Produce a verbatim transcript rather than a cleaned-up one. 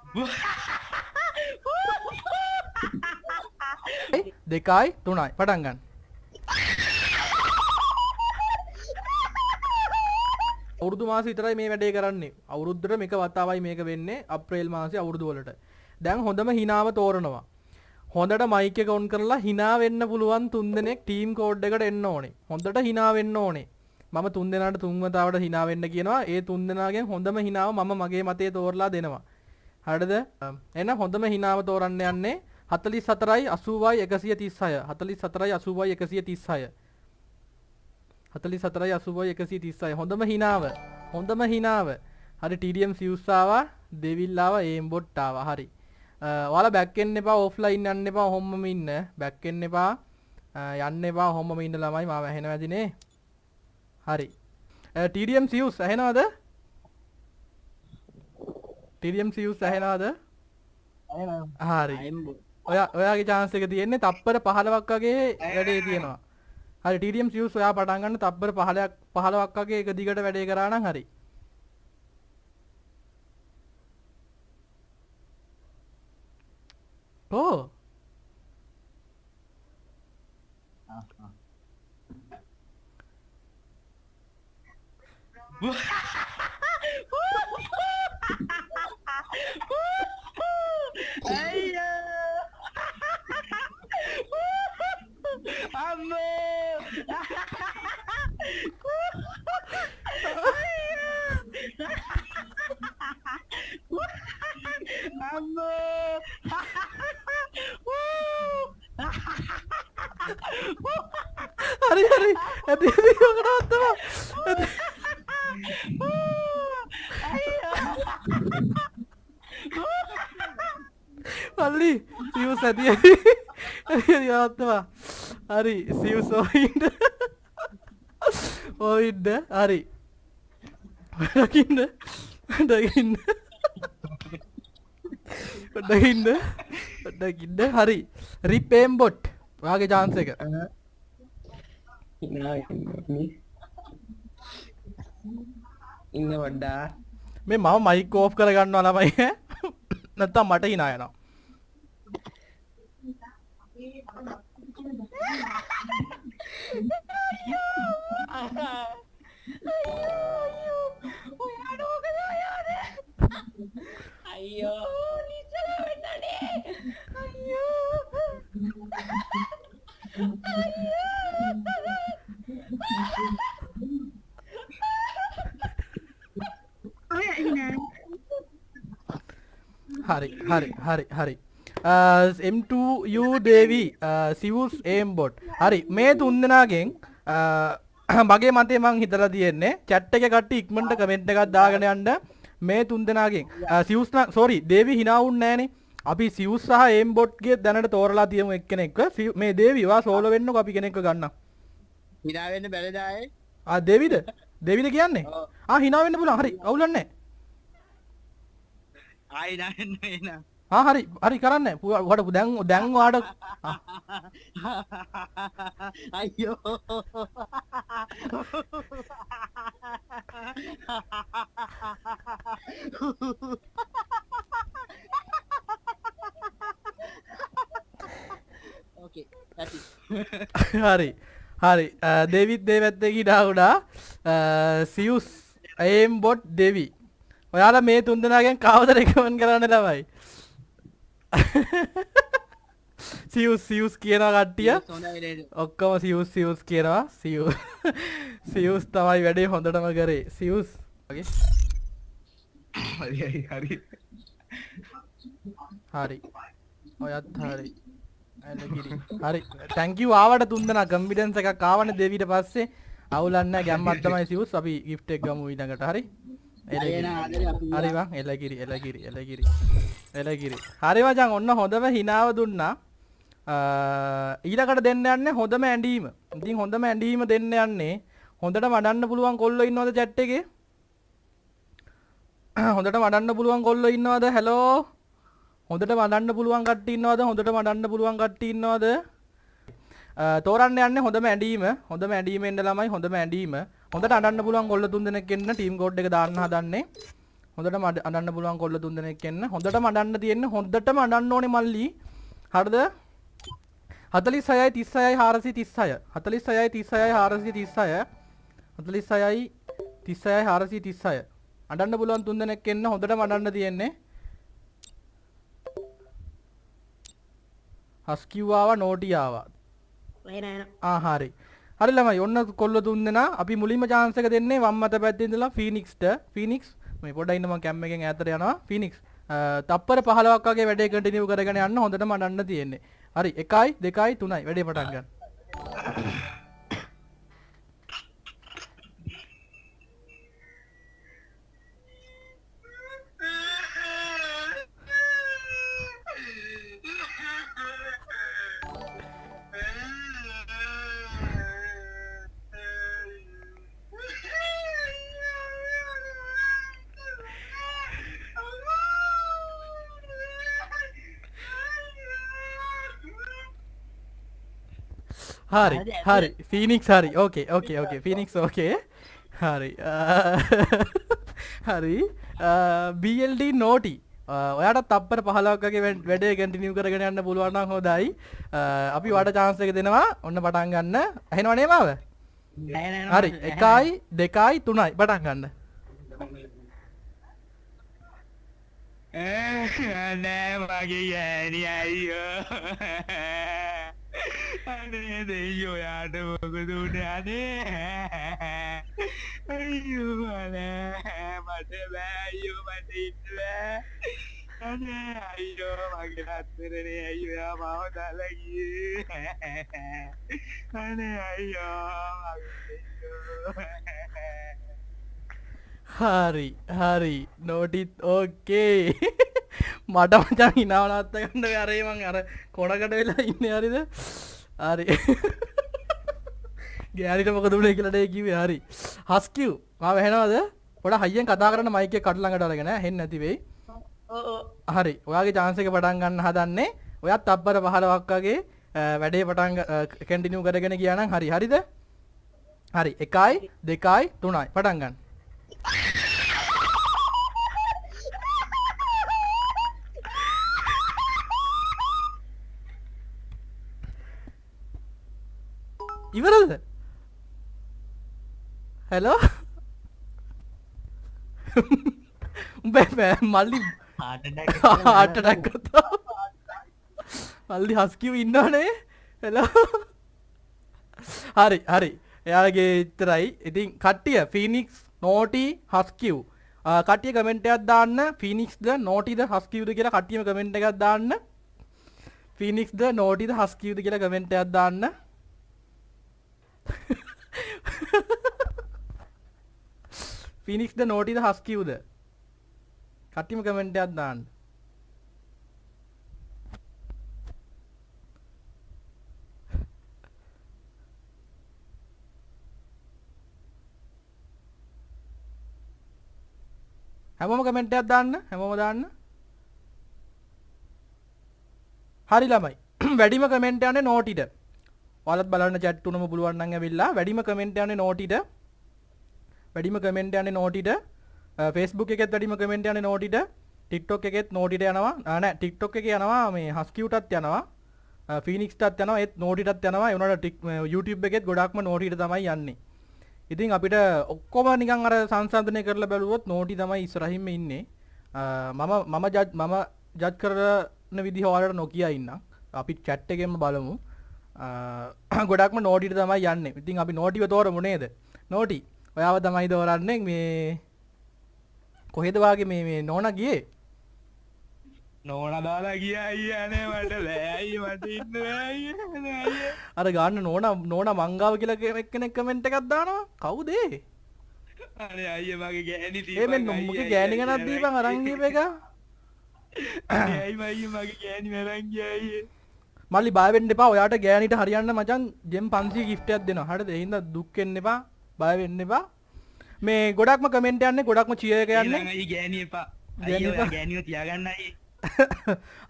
දෙකයි තුනයි පටන් ගන්න. අවුරුදු මාස විතරයි මේ වැඩේ කරන්නේ. අවුරුද්දට මේක වතාවයි මේක වෙන්නේ අප්‍රේල් මාසේ අවුරුදු වලට. දැන් හොඳම හිනාව තෝරනවා. හොඳට මයික් එක ඔන් කරලා hina වෙන්න පුළුවන් තුන් දෙනෙක් ටීම් කෝඩ් එකට එන්න ඕනේ. හොඳට hina වෙන්න ඕනේ. මම තුන් දෙනාට තුන් වතාවට hina වෙන්න කියනවා. ඒ තුන් දෙනාගෙන් හොඳම hinaව මම මගේ මතේ තෝරලා දෙනවා. හරිද? එහෙනම් හොඳම hinaව තෝරන්න යන්නේ හතළිස් හතරයි අසූවයි එකසිය තිස්හය. හතළිස් හතරයි අසූවයි එකසිය තිස්හය. හතළිස් හතරයි අසූවයි එකසිය තිස්හය. හොඳම hinaව. හොඳම hinaව. හරි ටීඩීඑම් සිවුස් ආවා, දෙවිල් ආවා, ඒම්බොට් ආවා. හරි. ඔයාලා බැක් එන්න එපා, ඔෆ්ලයින් යන්න එපා, ඔහොමම ඉන්න. බැක් එන්න එපා. යන්න එපා, ඔහොමම ඉන්න ළමයි. මාව ඇහෙනවද? හරි. ටීඩීඑම් සිවුස් ඇහෙනවද? ටීඩීඑම් සිවුස් ඇහෙනවද? ඇහෙනවා. හරි. ඔයා ඔයාගේ chance එක තියෙන්නේ තප්පර පහළොවක් වගේ වැඩේ තියෙනවා. හරි ටීඩීඑම් සිවුස් ඔයා පටන් ගන්න තප්පර පහළොවක් පහළොවක් වගේ එක දිගට වැඩේ කරා නම් හරි. Oh. Ah, ah. Ayo. Ambo. Ambo. Hari hari, hati-hati kau kena tuh. Mali, sius hati-hati, hati-hati tuh. Hari, sius oinda, oinda, hari, daginda, daginda, daginda, daginda, hari, ripembot. Wage chance එක. ඉන්නවා ඉන්න වඩා මේ මම මයික් ඕෆ් කරගන්නවා ළමයි. නැත්තම් මට hina යනවා. අයියෝ නිසල වෙන්නනේ අයියෝ hari hari hari hari uh, M two U Devi uh, Sivus aimbot hari මේ තුන් දෙනාගෙන් uh, මගේ මතේ මං හිතලා තියෙන්නේ chat එකේ කට්ටිය ඉක්මනට කමෙන්ට් එකක් දාගෙන යන්න මේ තුන් දෙනාගෙන් uh, Sivus sorry Devi hina වුන්නේ නැහනේ අපි Sivus සහ aimbot ගේ දැනට තෝරලා තියමු එක්කෙනෙක්ව මේ Devi වා සෝලෝ වෙන්නකෝ අපි කෙනෙක්ව ගන්නම් hina වෙන්න බැලද ආයේ ආ Deviද Deviද කියන්නේ ආ hina වෙන්න පුළුවන් හරි අවුලක් නැහැ ආයි නෑ නෑ ආ හරි හරි කරන්නේ ඔයාට දැන් දැන් ඔයාට අයියෝ ඕකේ ඇති හරි හරි දෙවිත් දෙවැත්තේ ගිඩා උඩා සියුස් aimbot දෙවි ඔයාලා මේ තුන් දෙනාගෙන් කවුද රෙකමන්ඩ් කරන්න ළමයි සියුස් සියුස් කියනවා කට්ටිය ඔක්කොම සියුස් සියුස් කියනවා සියුස් සියුස් තමයි වැඩේ හොඳටම කරේ සියුස් වගේ හරි හරි හරි හරි ඔයත් හරි ඇලගිරි හරි thank you ආවට තුන් දෙනා කන්ෆිඩන්ස් එකක් ආවනේ දෙවිට පස්සේ අවුලක් නැහැ ගැම්මක් තමයි සියුස් අපි gift එක ගමු ඊළඟට හරි හරි වා එලගිරි එලගිරි එලගිරි එලගිරි හරි මචං ඔන්න හොඳම හිනාව දුන්නා ඊළඟට දෙන්න යන්නේ හොඳම ඇඳීම ඉතින් හොඳම ඇඳීම දෙන්න යන්නේ හොඳට වඩන්න පුළුවන් කොල්ලෝ ඉන්නවද chat එකේ හොඳට වඩන්න පුළුවන් කොල්ලෝ ඉන්නවද hello හොඳට වඩන්න පුළුවන් කට්ටිය ඉන්නවද හොඳට වඩන්න පුළුවන් කට්ටිය ඉන්නවද තෝරන්න යන්නේ හොඳම ඇඳීම හොඳම ඇඳීම එන්න ළමයි හොඳම ඇඳීම හොඳට අඬන්න පුළුවන් කොල්ල තුන් දෙනෙක් එන්න ටීම් කෝඩ් එක දාන්න හදන්නේ හොඳටම අඬන්න පුළුවන් කොල්ල තුන් දෙනෙක් එන්න. හොඳටම අඬන්න තියෙන්නේ. හොඳටම අඬන්න ඕනේ මල්ලි. හරිද? හතළිස් හයයි තිස් හයයි හාරසිය තිස් හය. හතළිස් හයයි තිස් හයයි හාරසිය තිස් හය. හතළිස් හයයි තිස් හයයි හාරසිය තිස් හය. අඬන්න පුළුවන් තුන් දෙනෙක් එන්න. හොඳටම අඬන්න තියෙන්නේ. හස්කිව් ආවා නෝටි ආවා. එන එන. ආ හරි. හරි ළමයි ඔන්න කොල්ල තුන් දෙනා අපි මුලින්ම chance එක දෙන්නේ වම් අත පැත්තේ ඉඳලා ෆීනික්ස්ට. ෆීනික්ස් මේ පොඩ්ඩක් ඉන්න මම කැම් එකෙන් ඈතට යනවා. ෆීනික්ස් තප්පර පහළොවක් වගේ වැඩේ කන්ටිනියු කරගෙන යන්න හොඳටම අඬන්න තියෙන්නේ. හරි එකයි දෙකයි තුනයි වැඩේ පටන් ගන්න. හරි හරි ෆීනික්ස් හරි ඕකේ ඕකේ ඕකේ ෆීනික්ස් ඕකේ හරි හරි බී එල් ඩී නෝටි ඔයාට තප්පර පහළොවක් වගේ වැඩේ කන්ටිනියු කරගෙන යන්න පුළුවන් නම් හොඳයි. අපි වාට chance එක දෙනවා. ඔන්න පටන් ගන්න. ඇහෙනව නේ මාව? හරි එකයි දෙකයි තුනයි පටන් ගන්න. නෑ මගේ ගෑණි අයියෝ. අනේ දෙයියෝ යාට මොකද උනේ අනේ. අයියෝ අනේ මට බෑ අයියෝ මට ඉන්න බෑ. අනේ අයියෝ මගේ රත්තරනේ අයියෝ යා මාව දාලා ගියේ. අනේ අයියෝ හරි හරි නෝටිත් ඕකේ. මට මචං හිනාව නවත්ත ගන්න බැ අරේ මං අර කොණකට වෙලා ඉන්නේ හරිද? හරි. ගෑනිට මොකද උනේ කියලා නේ කිව්වේ. හරි. හස්කිව් මාව ඇහෙනවද? පොඩ හයියෙන් කතා කරන්න මයික් එක කඩ ළඟට අරගෙන ඇහෙන්නේ නැති වෙයි. ඔව් ඔව්. හරි. ඔයාගේ chance එක පටන් ගන්න හදන්නේ. ඔයත් තප්පර පහළොවක් වගේ වැඩේ පටන් කන්ටිනියු කරගෙන ගියා නම් හරි. හරිද? හරි. එකයි දෙකයි තුනයි පටන් ගන්න. ඉවරද? හෙලෝ උඹේ මල්ලි හાર્ට් අටැක් කරා. මල්ලි හස්කිව් ඉන්නවනේ. හෙලෝ හරි හරි එයාගේ විතරයි. ඉතින් කට්ටිය ෆීනික්ස් නෝටි හස්කිව් කට්ටිය කමෙන්ට් එකක් දාන්න. ෆීනික්ස්ද නෝටිද හස්කිව්ද කියලා කට්ටියම කමෙන්ට් එකක් දාන්න. ෆීනික්ස්ද නෝටිද හස්කිව්ද කියලා කමෙන්ට් එකක් දාන්න. ෆීනික්ස්ද නෝටිද හස්කිව්ද කට්ටියම කමෙන්ට් එකක් දාන්න. හැමෝම කමෙන්ට් එකක් දාන්න. හැමෝම දාන්න. හරි ළමයි. වැඩිම කමෙන්ට් යන්නේ නෝටිට. ඔයාලත් බලන්න chat තුනම පුළුවන් නම් ඇවිල්ලා වැඩිම කමෙන්ට් යන්නේ නෝටිට. වැඩිම කමෙන්ට් යන්නේ නෝටිට. Facebook එකෙත් වැඩිම කමෙන්ට් යන්නේ නෝටිට. TikTok එකෙත් නෝටිට යනවා. නෑ TikTok එකේ යනවා මේ හස්කිව්ටත් යනවා. ෆීනික්ස්ටත් යනවා. ඒත් නෝටිටත් යනවා. ඒ උනාට YouTube එකෙත් ගොඩක්ම නෝටිට තමයි යන්නේ. ඉතින් අපිට ඔක්කොම නිකන් අර සංසන්දනය කරලා බැලුවොත් නෝටි තමයි ඉස්සරහින්ම ඉන්නේ. මම මම ජජ් මම ජජ් කරන විදිහ ඔයාලට නොකිය ඉන්නම්. අපි chat එකෙන්ම බලමු. ගොඩක්ම නෝටිට තමයි යන්නේ. ඉතින් අපි නෝටිව තෝරමු නේද? නෝටි ඔයාව තමයි තෝරන්නේ. මේ කොහෙද වාගේ මේ මේ නෝනා ගියේ? නෝනා දාලා ගියා අයියා නේ මට බෑ අයියා මට ඉන්න බෑ අයියා. අර ගන්න නෝනා නෝනා මංගාව කියලා එක්කෙනෙක් කමෙන්ට් එකක් දානවා. කවුද ඒ? අනේ අයියා මගේ ගෑණි දීපන්. ඒ මෙන්න මොකේ ගෑණි ගණන් දීපන් අරන් ගියප එක. අනේ අයියා මගේ ගෑණි අරන් ගියා අයියා. මල්ලි බය වෙන්න එපා. ඔයාට ගෑණිට හරියන්න මචං ජෙම් පන්සිය gift එකක් දෙනවා. හරිද? ඒ හින්දා දුක් වෙන්න එපා. බය වෙන්න එපා. මේ ගොඩක්ම කමෙන්ට් යන්නේ ගොඩක්ම cheer එක යන්නේ. ඊළඟ අය ගෑණි එපා. අයියා ගෑණිව තියාගන්න අයියේ.